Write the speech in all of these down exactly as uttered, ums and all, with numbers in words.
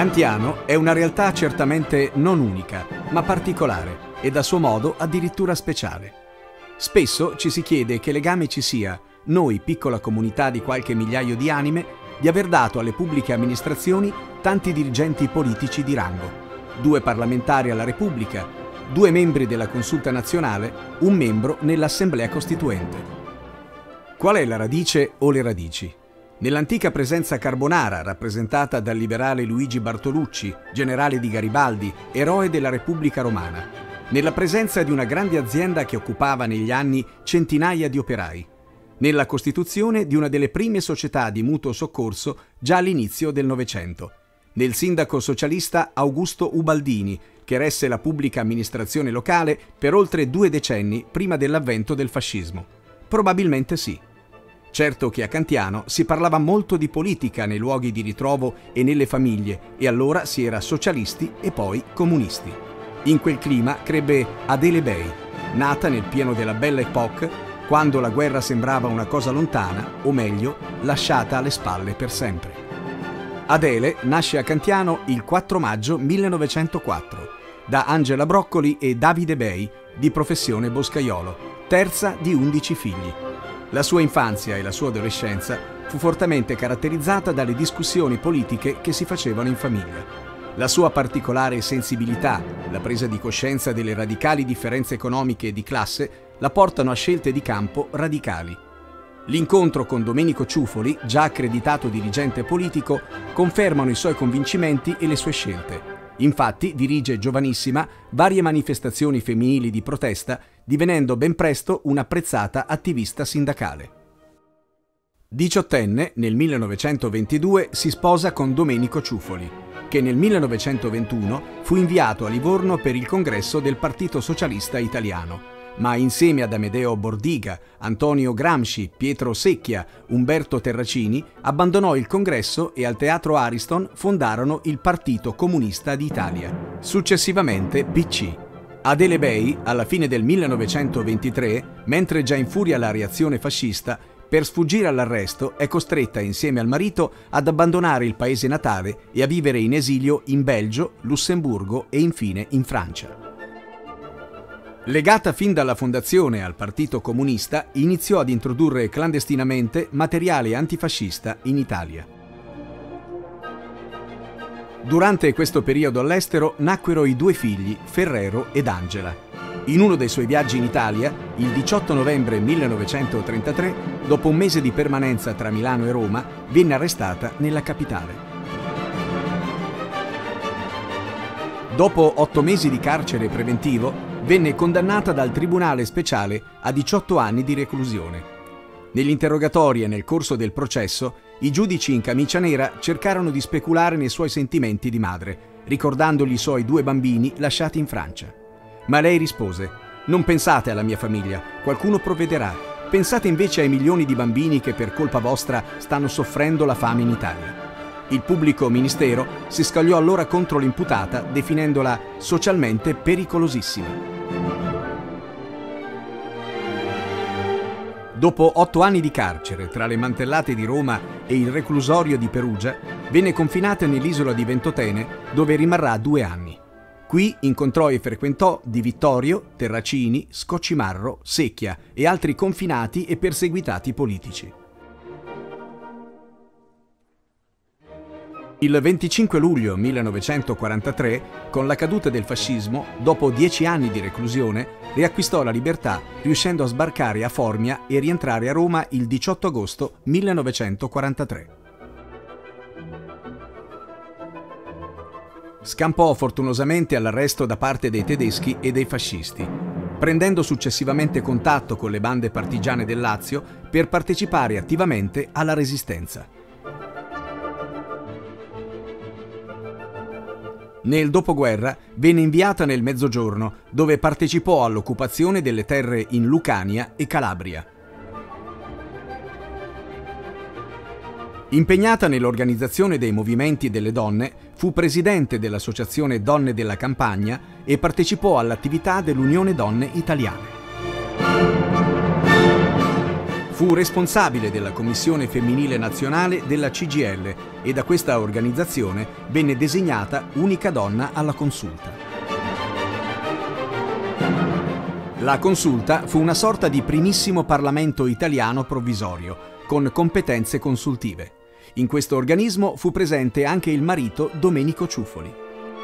Cantiano è una realtà certamente non unica, ma particolare ed a suo modo addirittura speciale. Spesso ci si chiede che legame ci sia, noi piccola comunità di qualche migliaio di anime, di aver dato alle pubbliche amministrazioni tanti dirigenti politici di rango, due parlamentari alla Repubblica, due membri della Consulta Nazionale, un membro nell'Assemblea Costituente. Qual è la radice o le radici? Nell'antica presenza carbonara, rappresentata dal liberale Luigi Bartolucci, generale di Garibaldi, eroe della Repubblica Romana. Nella presenza di una grande azienda che occupava negli anni centinaia di operai. Nella costituzione di una delle prime società di mutuo soccorso già all'inizio del Novecento. Nel sindaco socialista Augusto Ubaldini, che resse la pubblica amministrazione locale per oltre due decenni prima dell'avvento del fascismo. Probabilmente sì. Certo che a Cantiano si parlava molto di politica nei luoghi di ritrovo e nelle famiglie, e allora si era socialisti e poi comunisti. In quel clima crebbe Adele Bey, nata nel pieno della Belle Époque, quando la guerra sembrava una cosa lontana, o meglio, lasciata alle spalle per sempre. Adele nasce a Cantiano il quattro maggio millenovecentoquattro, da Angela Broccoli e Davide Bey, di professione boscaiolo, terza di undici figli. La sua infanzia e la sua adolescenza fu fortemente caratterizzata dalle discussioni politiche che si facevano in famiglia. La sua particolare sensibilità, la presa di coscienza delle radicali differenze economiche e di classe, la portano a scelte di campo radicali. L'incontro con Domenico Ciuffoli, già accreditato dirigente politico, confermano i suoi convincimenti e le sue scelte. Infatti dirige giovanissima varie manifestazioni femminili di protesta, divenendo ben presto un'apprezzata attivista sindacale. Diciottenne, nel millenovecentoventidue si sposa con Domenico Ciuffoli, che nel millenovecentoventuno fu inviato a Livorno per il congresso del Partito Socialista Italiano, ma insieme ad Amedeo Bordiga, Antonio Gramsci, Pietro Secchia, Umberto Terracini, abbandonò il congresso e al Teatro Ariston fondarono il Partito Comunista d'Italia, successivamente P C. Adele Bey, alla fine del millenovecentoventitré, mentre già infuria la reazione fascista, per sfuggire all'arresto è costretta insieme al marito ad abbandonare il paese natale e a vivere in esilio in Belgio, Lussemburgo e infine in Francia. Legata fin dalla fondazione al Partito Comunista, iniziò ad introdurre clandestinamente materiale antifascista in Italia. Durante questo periodo all'estero nacquero i due figli, Ferrero ed Angela. In uno dei suoi viaggi in Italia, il diciotto novembre millenovecentotrentatré, dopo un mese di permanenza tra Milano e Roma, venne arrestata nella capitale. Dopo otto mesi di carcere preventivo, venne condannata dal Tribunale Speciale a diciotto anni di reclusione. Negli interrogatori e nel corso del processo, i giudici in camicia nera cercarono di speculare nei suoi sentimenti di madre, ricordandogli i suoi due bambini lasciati in Francia. Ma lei rispose: «Non pensate alla mia famiglia, qualcuno provvederà. Pensate invece ai milioni di bambini che per colpa vostra stanno soffrendo la fame in Italia». Il pubblico ministero si scagliò allora contro l'imputata, definendola socialmente pericolosissima. Dopo otto anni di carcere tra le mantellate di Roma e il reclusorio di Perugia, venne confinata nell'isola di Ventotene, dove rimarrà due anni. Qui incontrò e frequentò Di Vittorio, Terracini, Scoccimarro, Secchia e altri confinati e perseguitati politici. Il venticinque luglio millenovecentoquarantatré, con la caduta del fascismo, dopo dieci anni di reclusione, riacquistò la libertà, riuscendo a sbarcare a Formia e rientrare a Roma il diciotto agosto millenovecentoquarantatré. Scampò fortunosamente all'arresto da parte dei tedeschi e dei fascisti, prendendo successivamente contatto con le bande partigiane del Lazio per partecipare attivamente alla Resistenza. Nel dopoguerra venne inviata nel Mezzogiorno, dove partecipò all'occupazione delle terre in Lucania e Calabria. Impegnata nell'organizzazione dei movimenti delle donne, fu presidente dell'Associazione Donne della Campagna e partecipò all'attività dell'Unione Donne Italiane. Fu Fu responsabile della Commissione Femminile Nazionale della C G I L e da questa organizzazione venne designata unica donna alla Consulta. La Consulta fu una sorta di primissimo Parlamento italiano provvisorio, con competenze consultive. In questo organismo fu presente anche il marito Domenico Ciuffoli.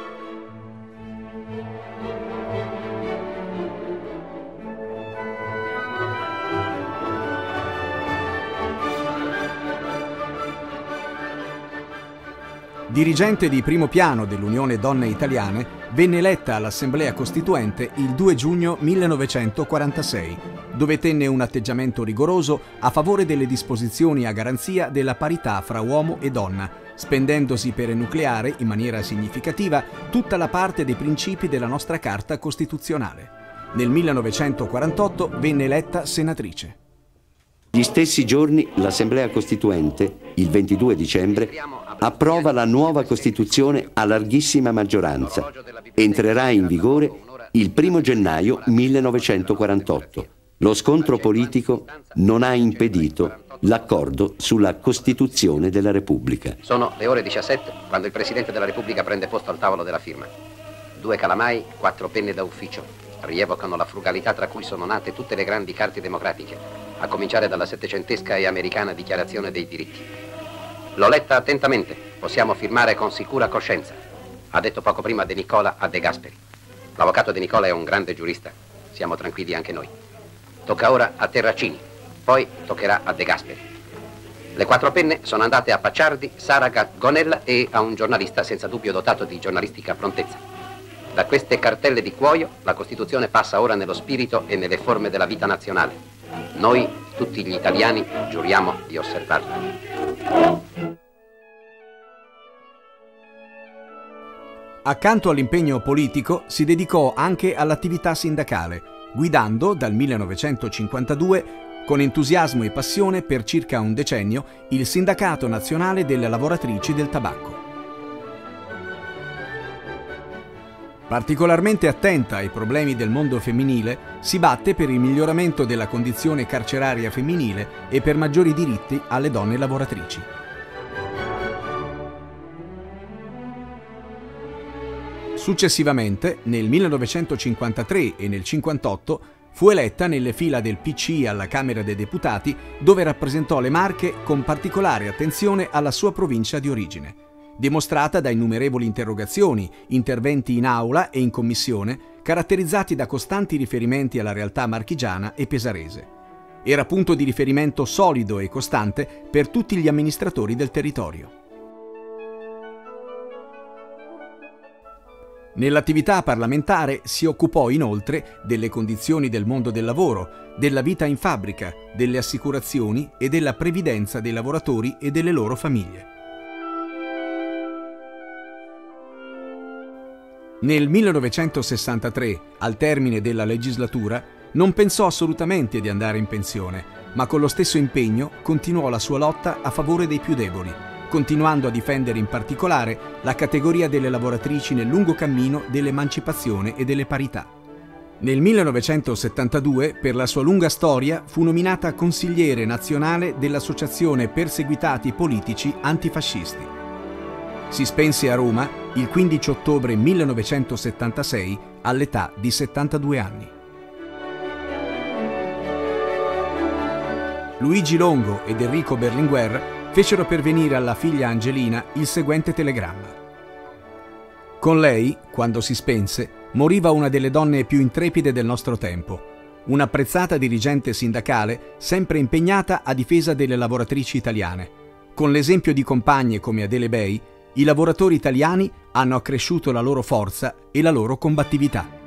Dirigente di primo piano dell'Unione Donne Italiane, venne eletta all'Assemblea Costituente il due giugno millenovecentoquarantasei, dove tenne un atteggiamento rigoroso a favore delle disposizioni a garanzia della parità fra uomo e donna, spendendosi per enucleare in maniera significativa tutta la parte dei principi della nostra Carta Costituzionale. Nel millenovecentoquarantotto venne eletta senatrice. Gli stessi giorni l'Assemblea Costituente, il ventidue dicembre, approva la nuova Costituzione a larghissima maggioranza. Entrerà in vigore il primo gennaio millenovecentoquarantotto. Lo scontro politico non ha impedito l'accordo sulla Costituzione della Repubblica. Sono le ore diciassette quando il Presidente della Repubblica prende posto al tavolo della firma. Due calamai, quattro penne da ufficio, rievocano la frugalità tra cui sono nate tutte le grandi carte democratiche, a cominciare dalla settecentesca e americana Dichiarazione dei diritti. L'ho letta attentamente, possiamo firmare con sicura coscienza, ha detto poco prima De Nicola a De Gasperi. L'avvocato De Nicola è un grande giurista, siamo tranquilli anche noi. Tocca ora a Terracini, poi toccherà a De Gasperi. Le quattro penne sono andate a Pacciardi, Saragat, Gonella e a un giornalista senza dubbio dotato di giornalistica prontezza. Da queste cartelle di cuoio la Costituzione passa ora nello spirito e nelle forme della vita nazionale. Noi, tutti gli italiani, giuriamo di osservarla. Accanto all'impegno politico si dedicò anche all'attività sindacale, guidando dal millenovecentocinquantadue con entusiasmo e passione per circa un decennio il Sindacato Nazionale delle Lavoratrici del Tabacco. Particolarmente attenta ai problemi del mondo femminile, si batte per il miglioramento della condizione carceraria femminile e per maggiori diritti alle donne lavoratrici. Successivamente, nel millenovecentocinquantatré e nel cinquantotto, fu eletta nelle fila del P C I alla Camera dei Deputati, dove rappresentò le Marche con particolare attenzione alla sua provincia di origine, dimostrata da innumerevoli interrogazioni, interventi in aula e in commissione, caratterizzati da costanti riferimenti alla realtà marchigiana e pesarese. Era punto di riferimento solido e costante per tutti gli amministratori del territorio. Nell'attività parlamentare si occupò inoltre delle condizioni del mondo del lavoro, della vita in fabbrica, delle assicurazioni e della previdenza dei lavoratori e delle loro famiglie. Nel millenovecentosessantatré, al termine della legislatura, non pensò assolutamente di andare in pensione, ma con lo stesso impegno continuò la sua lotta a favore dei più deboli, continuando a difendere in particolare la categoria delle lavoratrici nel lungo cammino dell'emancipazione e delle parità. Nel millenovecentosettantadue, per la sua lunga storia, fu nominata consigliere nazionale dell'Associazione Perseguitati Politici Antifascisti. Si spense a Roma il quindici ottobre millenovecentosettantasei all'età di settantadue anni. Luigi Longo ed Enrico Berlinguer fecero pervenire alla figlia Angelina il seguente telegramma. Con lei, quando si spense, moriva una delle donne più intrepide del nostro tempo, un'apprezzata dirigente sindacale sempre impegnata a difesa delle lavoratrici italiane. Con l'esempio di compagne come Adele Bei, i lavoratori italiani hanno accresciuto la loro forza e la loro combattività.